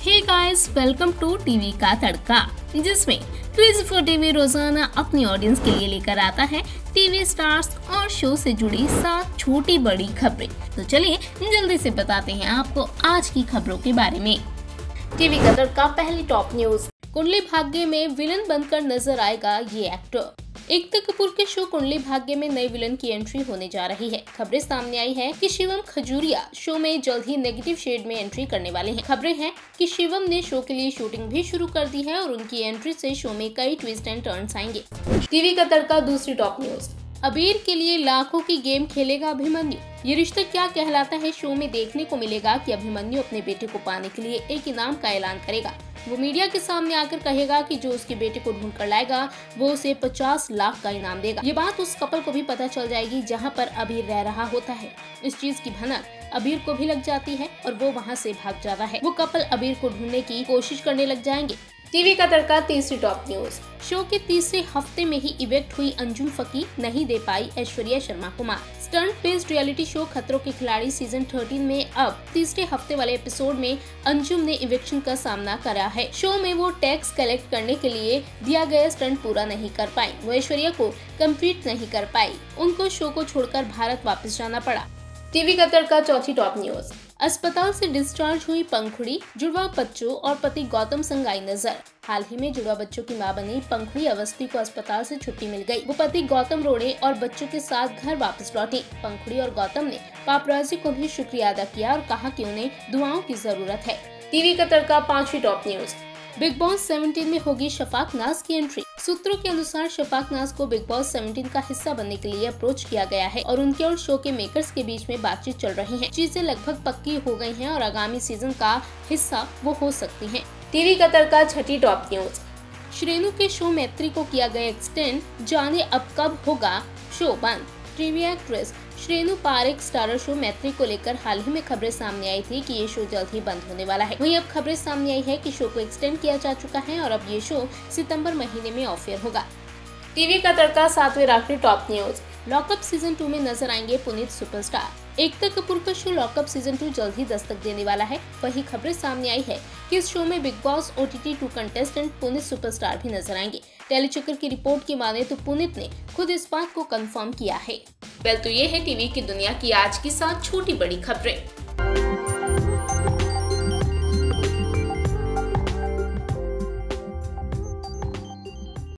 Hey guys, welcome to TV का तड़का, जिसमें crazy for TV रोजाना अपनी ऑडियंस के लिए लेकर आता है टीवी स्टार्स और शो से जुड़ी 7 छोटी बड़ी खबरें। तो चलिए जल्दी से बताते हैं आपको आज की खबरों के बारे में। टीवी का तड़का पहली टॉप न्यूज। कुंडली भाग्य में विलन बनकर नजर आएगा ये एक्टर। एकता कपूर के शो कुंडली भाग्य में नए विलन की एंट्री होने जा रही है। खबरें सामने आई है कि शिवम खजूरिया शो में जल्द ही नेगेटिव शेड में एंट्री करने वाले हैं। खबरें हैं कि शिवम ने शो के लिए शूटिंग भी शुरू कर दी है और उनकी एंट्री से शो में कई ट्विस्ट एंड टर्न्स आएंगे। टीवी का तड़का दूसरी टॉप न्यूज। अबीर के लिए लाखों की गेम खेलेगा अभिमन्यु। ये रिश्ता क्या कहलाता है शो में देखने को मिलेगा कि अभिमन्यु अपने बेटे को पाने के लिए एक इनाम का ऐलान करेगा। वो मीडिया के सामने आकर कहेगा कि जो उसके बेटे को ढूंढ कर लाएगा वो उसे 50 लाख का इनाम देगा। ये बात उस कपल को भी पता चल जाएगी जहां पर अबीर रह रहा होता है। इस चीज की भनक अबीर को भी लग जाती है और वो वहां से भाग जाता है। वो कपल अबीर को ढूंढने की कोशिश करने लग जाएंगे। टीवी का तड़का तीसरी टॉप न्यूज। शो के तीसरे हफ्ते में ही इवेक्ट हुई अंजुम फकी, नहीं दे पाई ऐश्वर्या शर्मा को मार। स्टंट बेस्ड रियलिटी शो खतरों के खिलाड़ी सीजन 13 में अब तीसरे हफ्ते वाले एपिसोड में अंजुम ने इवेक्शन का सामना करा है। शो में वो टैक्स कलेक्ट करने के लिए दिया गया स्टंट पूरा नहीं कर पाई। वो ऐश्वर्या को कंप्लीट नहीं कर पाई। उनको शो को छोड़कर भारत वापस जाना पड़ा। टीवी का तड़का चौथी टॉप न्यूज। अस्पताल से डिस्चार्ज हुई पंखुड़ी, जुड़वा बच्चों और पति गौतम संग आई नजर। हाल ही में जुड़वा बच्चों की मां बनी पंखुड़ी अवस्थी को अस्पताल से छुट्टी मिल गई। वो पति गौतम रोड़े और बच्चों के साथ घर वापस लौटी। पंखुड़ी और गौतम ने पापराजी को भी शुक्रिया अदा किया और कहा कि उन्हें दुआओं की जरूरत है। टीवी का तड़का पांचवी टॉप न्यूज। बिग बॉस 17 में होगी शफाक नाज की एंट्री। सूत्रों के अनुसार शफाक नाज को बिग बॉस 17 का हिस्सा बनने के लिए अप्रोच किया गया है और उनके और शो के मेकर्स के बीच में बातचीत चल रही है। चीजें लगभग पक्की हो गई हैं और आगामी सीजन का हिस्सा वो हो सकती हैं। टीवी का तड़का छठी टॉप न्यूज। श्रेणु के शो मैत्री को किया गया एक्सटेंड, जाने अब कब होगा शो बंद। TV actress Shrenu Parikh starrer show Maitri को लेकर हाल ही में खबरें सामने आई थी कि ये शो जल्द ही बंद होने वाला है। वहीं अब खबरें सामने आई है कि शो को एक्सटेंड किया जा चुका है और अब ये शो सितंबर महीने में ऑफ एयर होगा। टीवी का तड़का सातवें आखिरी टॉप न्यूज। लॉकअप सीजन 2 में नजर आएंगे पुनीत सुपरस्टार। एकता कपूर का शो लॉकअप सीजन 2 जल्द ही दस्तक देने वाला है। वही खबरें सामने आई है कि इस शो में Bigg Boss OTT 2 contestant Puneet superstar भी नजर आएंगे। टेलीचक्कर की रिपोर्ट की माने तो पुनीत ने खुद इस बात को कंफर्म किया है। तो ये है टीवी की दुनिया की आज की 7 छोटी बड़ी खबरें।